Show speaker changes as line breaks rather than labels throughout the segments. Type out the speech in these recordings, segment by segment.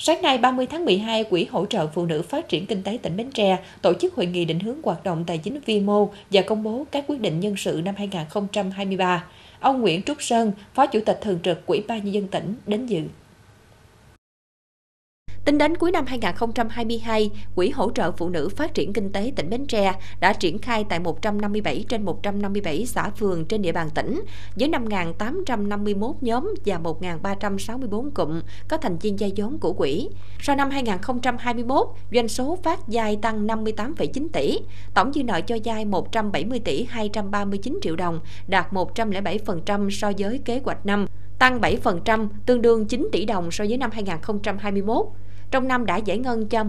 Sáng nay 30 tháng 12, Quỹ hỗ trợ phụ nữ phát triển kinh tế tỉnh Bến Tre tổ chức hội nghị định hướng hoạt động tài chính vi mô và công bố các quyết định nhân sự năm 2023. Ông Nguyễn Trúc Sơn, Phó Chủ tịch Thường trực Ủy ban Nhân dân tỉnh đến dự. Tính đến cuối năm 2022, Quỹ hỗ trợ phụ nữ phát triển kinh tế tỉnh Bến Tre đã triển khai tại 157 trên 157 xã phường trên địa bàn tỉnh, với 5.851 nhóm và 1.364 cụm có thành viên vay vốn của quỹ. Sau năm 2021, doanh số phát vay tăng 58,9 tỷ, tổng dư nợ cho vay 170 tỷ 239 triệu đồng, đạt 107% so với kế hoạch năm, tăng 7%, tương đương 9 tỷ đồng so với năm 2021. Trong năm đã giải ngân cho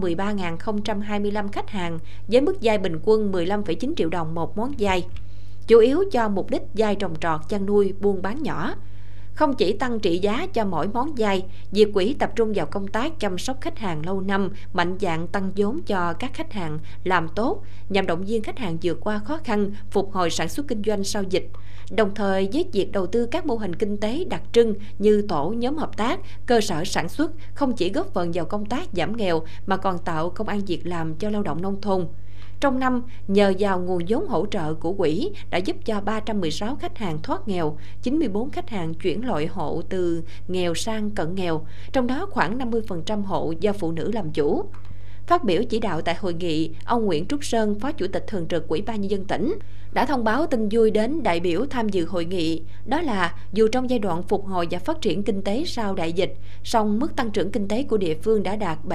13.025 khách hàng với mức vay bình quân 15,9 triệu đồng một món vay, chủ yếu cho mục đích vay trồng trọt, chăn nuôi, buôn bán nhỏ. Không chỉ tăng trị giá cho mỗi món vay, việc quỹ tập trung vào công tác chăm sóc khách hàng lâu năm, mạnh dạn tăng vốn cho các khách hàng làm tốt nhằm động viên khách hàng vượt qua khó khăn, phục hồi sản xuất kinh doanh sau dịch. Đồng thời với việc đầu tư các mô hình kinh tế đặc trưng như tổ nhóm hợp tác, cơ sở sản xuất không chỉ góp phần vào công tác giảm nghèo mà còn tạo công ăn việc làm cho lao động nông thôn. Trong năm, nhờ vào nguồn vốn hỗ trợ của quỹ đã giúp cho 316 khách hàng thoát nghèo, 94 khách hàng chuyển loại hộ từ nghèo sang cận nghèo, trong đó khoảng 50% hộ do phụ nữ làm chủ. Phát biểu chỉ đạo tại hội nghị, ông Nguyễn Trúc Sơn, Phó Chủ tịch Thường trực Ủy ban Nhân dân tỉnh, đã thông báo tin vui đến đại biểu tham dự hội nghị. Đó là dù trong giai đoạn phục hồi và phát triển kinh tế sau đại dịch, song mức tăng trưởng kinh tế của địa phương đã đạt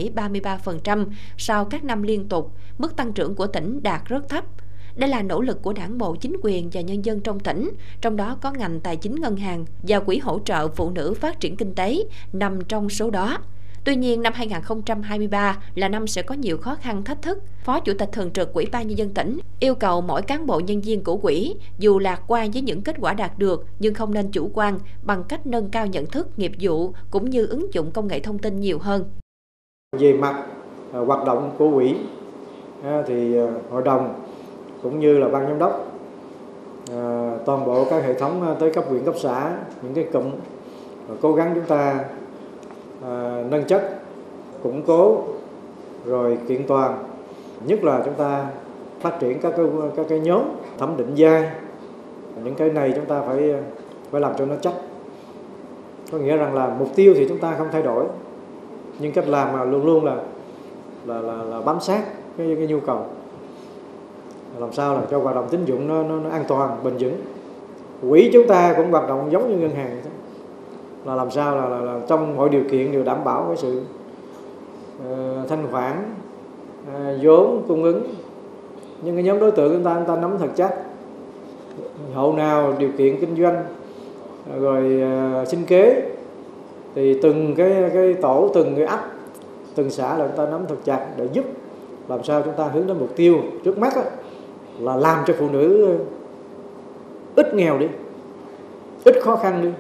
7,33% sau các năm liên tục, mức tăng trưởng của tỉnh đạt rất thấp. Đây là nỗ lực của Đảng bộ, chính quyền và nhân dân trong tỉnh, trong đó có ngành tài chính ngân hàng và Quỹ hỗ trợ phụ nữ phát triển kinh tế nằm trong số đó. Tuy nhiên, năm 2023 là năm sẽ có nhiều khó khăn thách thức. Phó Chủ tịch Thường trực Ủy ban Nhân dân tỉnh yêu cầu mỗi cán bộ nhân viên của quỹ dù lạc quan với những kết quả đạt được nhưng không nên chủ quan bằng cách nâng cao nhận thức, nghiệp vụ cũng như ứng dụng công nghệ thông tin nhiều hơn.
Về mặt hoạt động của quỹ thì hội đồng cũng như là ban giám đốc, toàn bộ các hệ thống tới cấp huyện, cấp xã, những cái cụm cố gắng chúng ta nâng chất, củng cố rồi kiện toàn, nhất là chúng ta phát triển các cái nhóm thẩm định vay. Những cái này chúng ta phải làm cho nó chắc. Có nghĩa rằng là mục tiêu thì chúng ta không thay đổi, nhưng cách làm mà luôn luôn là bám sát cái nhu cầu, làm sao là cho hoạt động tín dụng nó an toàn, bền vững. Quỹ chúng ta cũng hoạt động giống như ngân hàng, là làm sao là trong mọi điều kiện đều đảm bảo cái sự thanh khoản, vốn cung ứng. Nhưng cái nhóm đối tượng chúng ta nắm thật chắc, hộ nào điều kiện kinh doanh rồi sinh kế thì từng cái tổ, từng cái ấp, từng xã là chúng ta nắm thật chặt để giúp làm sao chúng ta hướng đến mục tiêu trước mắt là làm cho phụ nữ ít nghèo đi, ít khó khăn đi,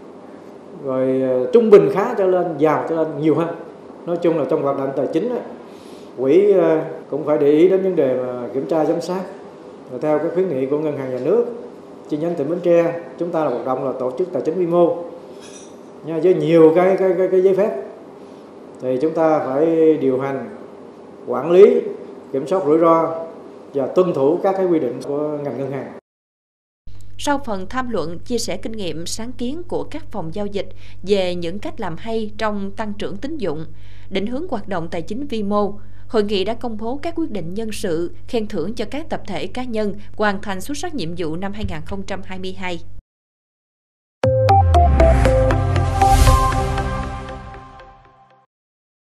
rồi trung bình khá trở lên, giàu trở lên nhiều hơn. Nói chung là trong hoạt động tài chính quỹ cũng phải để ý đến vấn đề mà kiểm tra giám sát. Và theo cái khuyến nghị của Ngân hàng Nhà nước chi nhánh tỉnh Bến Tre, chúng ta là hoạt động là tổ chức tài chính vi mô nha, với nhiều cái giấy phép thì chúng ta phải điều hành, quản lý, kiểm soát rủi ro và tuân thủ các cái quy định của ngành ngân hàng.
Sau phần tham luận, chia sẻ kinh nghiệm, sáng kiến của các phòng giao dịch về những cách làm hay trong tăng trưởng tín dụng, định hướng hoạt động tài chính vi mô, hội nghị đã công bố các quyết định nhân sự, khen thưởng cho các tập thể cá nhân hoàn thành xuất sắc nhiệm vụ năm 2022.